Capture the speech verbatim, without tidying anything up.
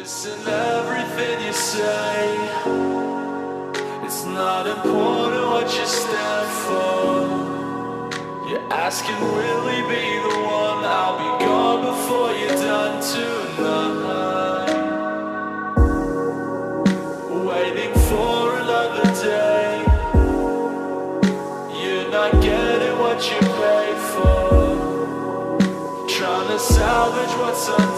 Listen everything you say. It's not important what you stand for. You're asking, will he be the one? I'll be gone before you're done tonight. Waiting for another day. You're not getting what you paid for. Trying to salvage what's undone.